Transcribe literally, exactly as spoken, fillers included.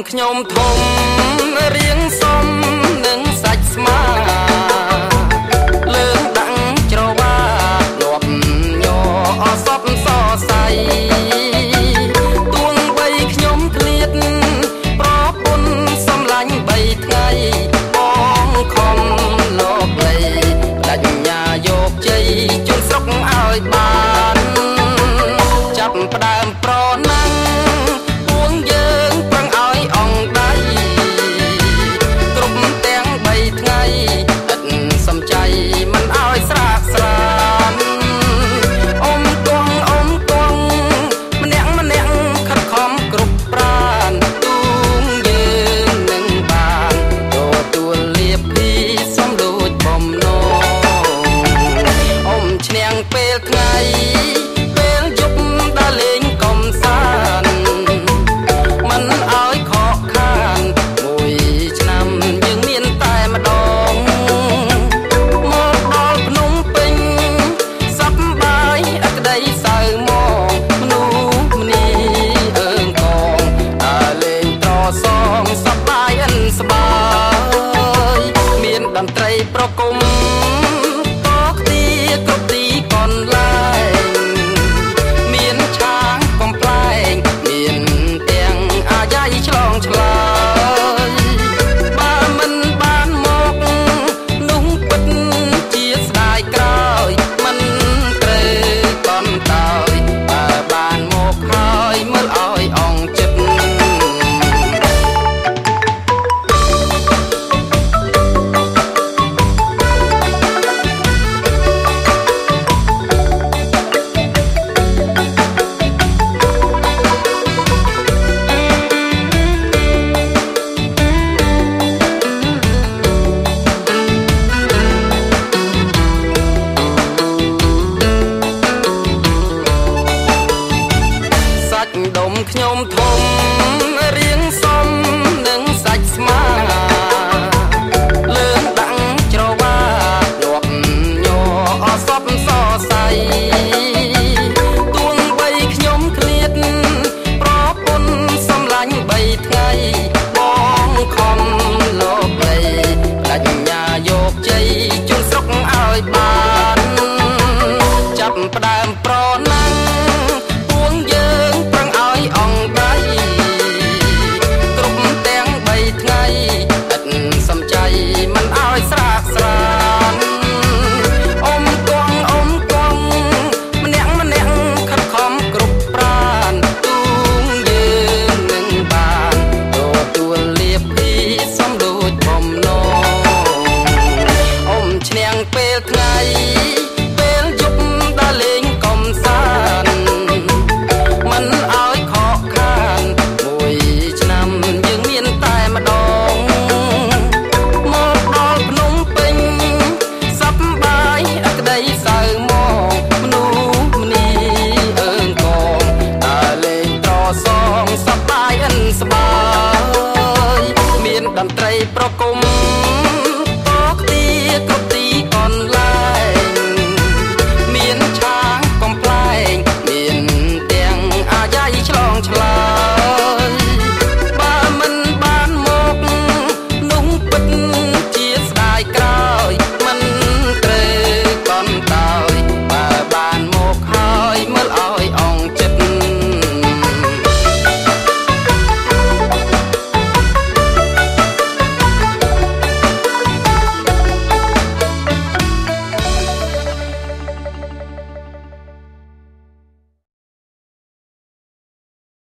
ខ្ញុំធំរៀងសមនឹងសាច់ស្មាលើងដាក់ច្រវាលាប់ញ័រអសពសរសៃទួងបីខ្ញុំឃ្លាតប្រពន្ធសំឡាញ់បីថ្ងៃបងខំលោកលៃបដញ្ញាយកជ័យជូនស្រុកឲ្យបានចាប់ផ្ដើមប្រណាំងពួងយើងប្រឹងឲ្យអងដៃគ្រប់ទាំងបីថ្ងៃឥតសំចៃមិនឲ្យស្រាកស្រានអ៊ំគង់អ៊ំគង់ម្នាក់ម្នាក់ខិតខំគ្រប់ប្រានទួងយើងនឹងបានទទួលលៀបពីសំដូចបំណងអ៊ំឈ្នះពេលថ្ងៃពេលយប់ដើរលេងកំសាន្តមិនឲ្យខកខានមួយឆ្នាំយើងមានតែម្ដងមកដល់ភ្នំពេញសប្បាយអក្តីសៅមកមនុស្សម្នីអើងកងដើរលេងត្រសងសប្បាយអិនស្បាយមានតន្ត្រីប្រគំតខ្ទាគ្រប់ទីកន្លែងមានឆាងកំប្លែងមានទាំងអាយ៉ៃឆ្លងឆ្លើយបើមិនបានមកនោះពិតជាស្ដាយក្រោយមិនត្រូវកន្តើយបើបានមកហើយមើលឲ្យអងចិត្តសាច់ដុំខ្ញុំធំរៀងសមនឹងសាច់ស្មាលើងដាក់ច្រវាលាប់ញ័រអសពសរសៃទួងបីខ្ញុំឃ្លាតប្រពន្ធសំឡាញ់បីថ្ងៃបងខំលោកលៃបដញ្ញាយកជ័យជូនស្រុកឲ្យបានចាប់ផ្ដើមប្រ